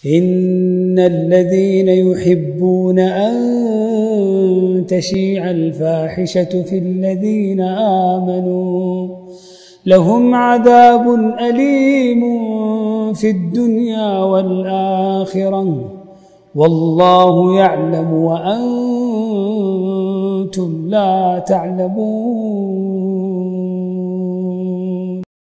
إن الذين يحبون أن تشيع الفاحشة في الذين آمنوا لهم عذاب أليم في الدنيا والآخرة والله يعلم وأنتم لا تعلمون.